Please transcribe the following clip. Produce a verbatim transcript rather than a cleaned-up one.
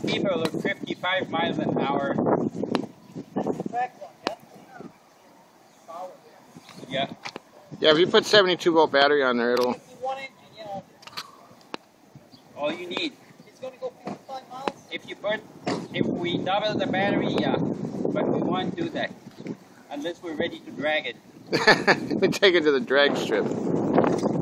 keep it at fifty-five miles an hour. Yeah. Yeah, if you put seventy-two volt battery on there, it'll... All you need. It's going to go fifty-five miles? If you put, if we double the battery, yeah. But we won't do that. Unless we're ready to drag it. We take it to the drag strip.